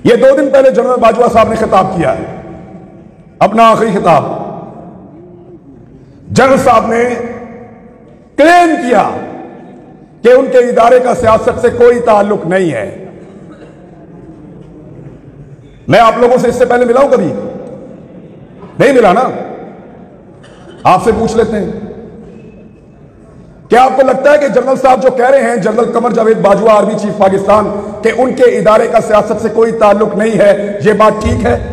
ये 2 दिन पहले जनरल बाजवा साहब ने खिताब किया है, अपना आखिरी खिताब। जनरल साहब ने क्लेम किया कि उनके इदारे का सियासत से कोई ताल्लुक नहीं है। मैं आप लोगों से इससे पहले मिला हूं कभी? नहीं मिला ना? आपसे पूछ लेते हैं, क्या आपको लगता है कि जनरल साहब जो कह रहे हैं, general Qamar Javed Bajwa army chief Pakistan, कि उनके इदारे का सियासत से कोई ताल्लुक नहीं है, यह बात ठीक है?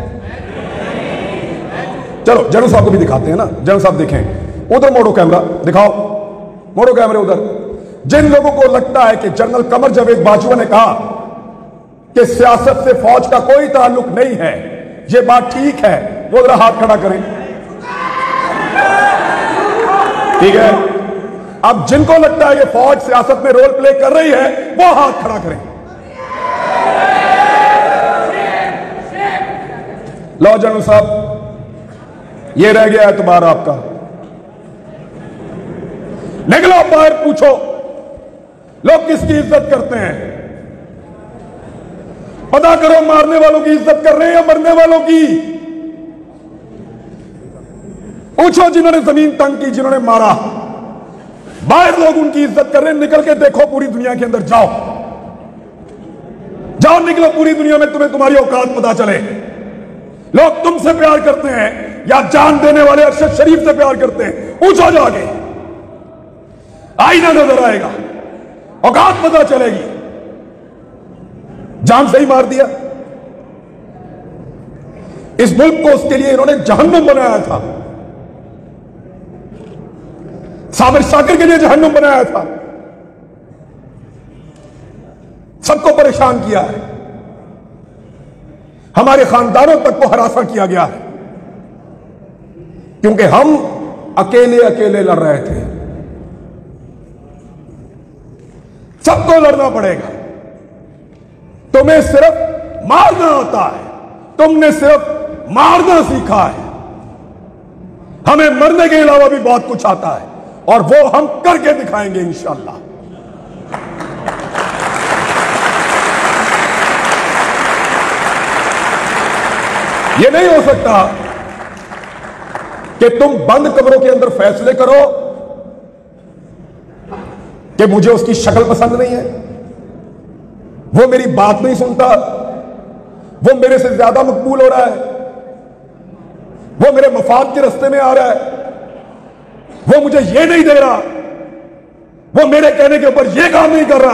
चलो जनरल साहब को भी दिखाते हैं ना। जनरल साहब देखें, उधर मोड़ो कैमरा, दिखाओ, मोड़ो कैमरे उधर। जिन लोगों को लगता है कि जनरल कमर जावेद बाजवा ने कहा कि सियासत से फौज का कोई ताल्लुक नहीं है, यह बात ठीक है, वो जरा हाथ खड़ा करें। ठीक है। अब जिनको लगता है कि फौज सियासत में रोल प्ले कर रही है, वो हाथ खड़ा करें। लो जनरल साहब, ये रह गया एतबार आपका। निकलो बाहर, पूछो लोग किसकी इज्जत करते हैं, पता करो मारने वालों की इज्जत कर रहे हैं या मरने वालों की। पूछो जिन्होंने जमीन तंग की, जिन्होंने मारा, बाहर लोग उनकी इज्जत कर रहे हैं। निकल के देखो पूरी दुनिया के अंदर, जाओ जाओ, निकलो पूरी दुनिया में, तुम्हें तुम्हारी औकात पता चले। लोग तुमसे प्यार करते हैं या जान देने वाले अरशद शरीफ से प्यार करते हैं? पूछो जाके, आईना नजर आएगा, औकात पता चलेगी। जान से ही मार दिया। इस मुल्क को उसके लिए इन्होंने जहन्नुम बनाया था, साबिर शाकिर के लिए जहन्नुम बनाया था, सबको परेशान किया है, हमारे खानदानों तक को हरासा किया गया है, क्योंकि हम अकेले अकेले लड़ रहे थे। सबको लड़ना पड़ेगा। तुम्हें सिर्फ मारना आता है, तुमने सिर्फ मारना सीखा है, हमें मरने के अलावा भी बहुत कुछ आता है, और वो हम करके दिखाएंगे इंशाअल्लाह। ये नहीं हो सकता कि तुम बंद कमरों के अंदर फैसले करो कि मुझे उसकी शक्ल पसंद नहीं है, वो मेरी बात नहीं सुनता, वो मेरे से ज्यादा मकबूल हो रहा है, वो मेरे मफाद के रास्ते में आ रहा है, वो मुझे ये नहीं दे रहा, वो मेरे कहने के ऊपर ये काम नहीं कर रहा,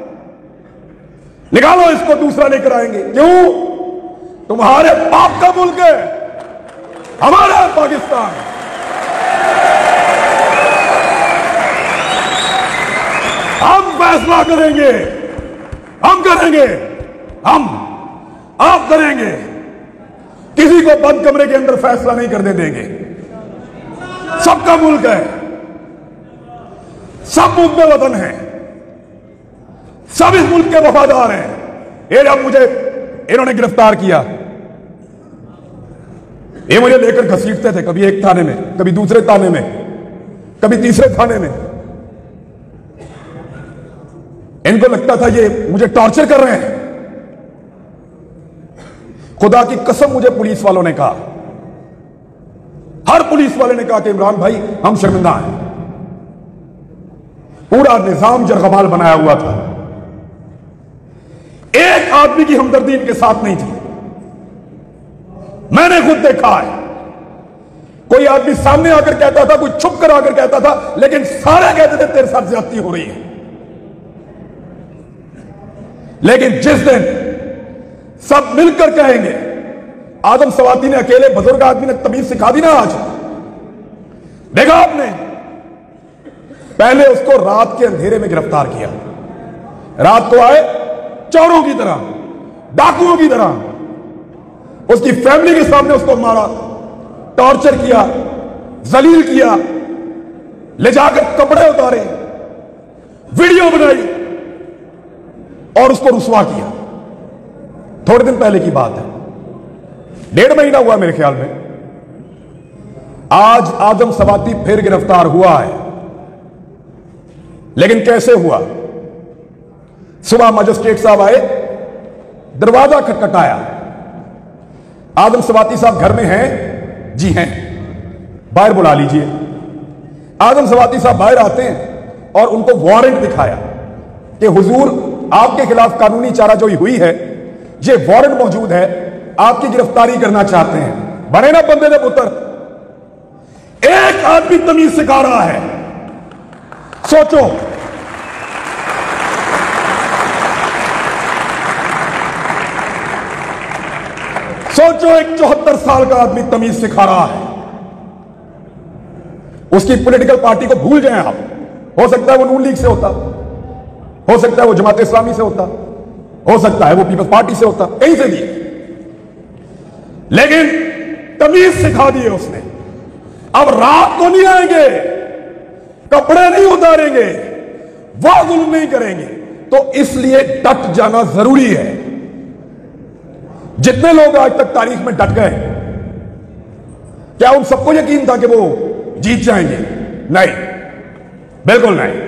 निकालो इसको, दूसरा लेकर आएंगे। क्यों? तुम्हारे बाप का मुल्क है, हमारा पाकिस्तान। हम फैसला करेंगे, हम करेंगे, हम आप करेंगे, किसी को बंद कमरे के अंदर फैसला नहीं करने देंगे। सबका मुल्क है, सब मुल्क वतन है, सब इस मुल्क के वफादार हैं। ये जब मुझे इन्होंने गिरफ्तार किया, ये मुझे लेकर घसीटते थे, कभी एक थाने में, कभी दूसरे थाने में, कभी तीसरे थाने में। इनको लगता था ये मुझे टॉर्चर कर रहे हैं। खुदा की कसम मुझे पुलिस वालों ने कहा, हर पुलिस वाले ने कहा कि इमरान भाई हम शर्मिंदा हैं। पूरा निजाम जरगमाल बनाया हुआ था, एक आदमी की हमदर्दी इनके साथ नहीं थी। मैंने खुद देखा है, कोई आदमी सामने आकर कहता था, कोई छुप कर आकर कहता था, लेकिन सारे कहते थे तेरे साथ ज्यादती हो रही है। लेकिन जिस दिन सब मिलकर कहेंगे, आदम सवाती ने अकेले बुजुर्ग आदमी ने तमीज सिखा दी ना। आज देखा आपने, पहले उसको रात के अंधेरे में गिरफ्तार किया, रात को आए चोरों की तरह, डाकुओं की तरह, उसकी फैमिली के सामने उसको मारा, टॉर्चर किया, जलील किया, ले जाकर कपड़े उतारे, वीडियो बनाई और उसको रुसवा किया। थोड़े दिन पहले की बात है, 1.5 महीना हुआ मेरे ख्याल में। आज आदम सवाती फिर गिरफ्तार हुआ है, लेकिन कैसे हुआ? सुबह मजिस्ट्रेट साहब आए, दरवाजा खटखटाया। आदम सवाती साहब घर में हैं? जी हैं। बाहर बुला लीजिए। आदम सवाती साहब बाहर आते हैं और उनको वारंट दिखाया कि हुजूर आपके खिलाफ कानूनी चाराजोई हुई है, ये वारंट मौजूद है, आपकी गिरफ्तारी करना चाहते हैं। बने ना बंदे ने पुत्र। एक आदमी तमीज सिखा रहा है। सोचो, सोचो, एक 74 साल का आदमी तमीज सिखा रहा है। उसकी पॉलिटिकल पार्टी को भूल जाएं आप। हो सकता है वो नून लीग से होता, हो सकता है वो जमात इस्लामी से होता, हो सकता है वो पीपल्स पार्टी से होता, कहीं से भी, लेकिन तमीज सिखा दी है उसने। अब रात को नहीं आएंगे, कपड़े नहीं उतारेंगे, वो जुल्म नहीं करेंगे। तो इसलिए डट जाना जरूरी है। जितने लोग आज तक तारीख में डट गए, क्या उन सबको यकीन था कि वो जीत जाएंगे? नहीं, बिल्कुल नहीं।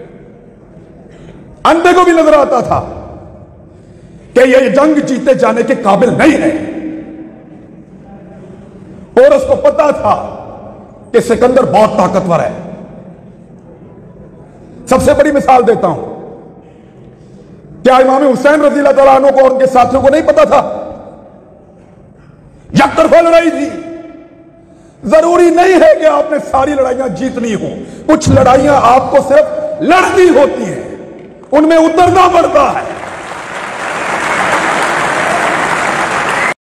अंधे को भी नजर आता था कि ये जंग जीते जाने के काबिल नहीं है, और उसको पता था कि सिकंदर बहुत ताकतवर है। सबसे बड़ी मिसाल देता हूं, क्या इमाम हुसैन रज़ी अल्लाह तआला अन्हु को और उनके साथियों को नहीं पता था? यकतरफा लड़ाई थी। जरूरी नहीं है कि आपने सारी लड़ाइयां जीतनी हो, कुछ लड़ाइयां आपको सिर्फ लड़नी होती हैं, उनमें उतरना पड़ता है।